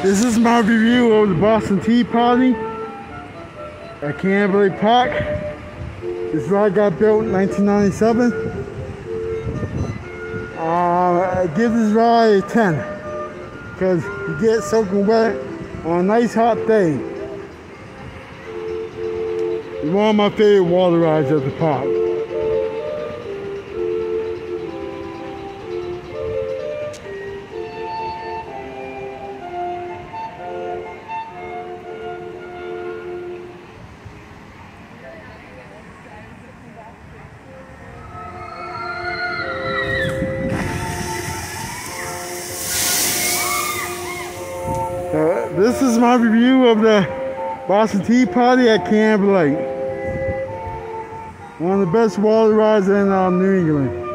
This is my review of the Boston Tea Party at Canobie Park. This ride got built in 1997. I give this ride a 10 because you get soaking wet on a nice hot day. It's one of my favorite water rides at the park. This is my review of the Boston Tea Party at Canobie. One of the best water rides in New England.